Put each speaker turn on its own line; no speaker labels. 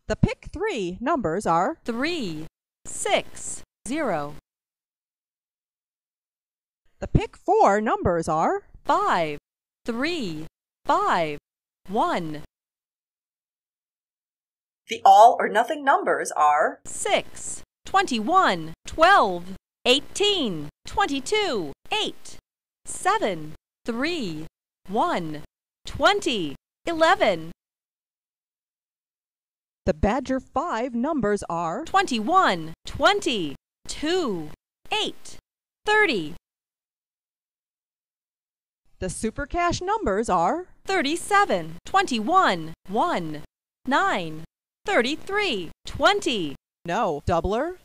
The pick 3 numbers are
3, 6, 0.
The pick 4 numbers are
5, 3, 5, 1.
The all or nothing numbers are
6, 21, 12, 18, 22, 8, 7, 3, 1, 20, 11.
The Badger 5 numbers are
21, 20, 2, 8, 30.
The SuperCash numbers are
37, 21, 1, 9, 33, 20.
No, doubler.